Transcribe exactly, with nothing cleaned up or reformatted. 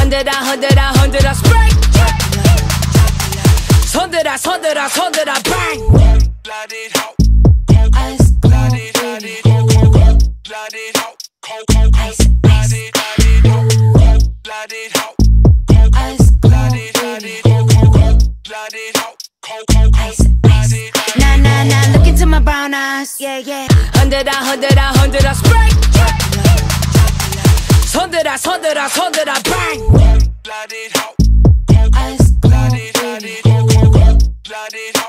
흔들어 흔들어 흔들어 스프레이 손들어 손들어 손들어 bang ice Nah nah nah look into my brown eyes yeah yeah 흔들어 흔들어 흔들어 스프레이 손들어 손들어 손들어 bang ice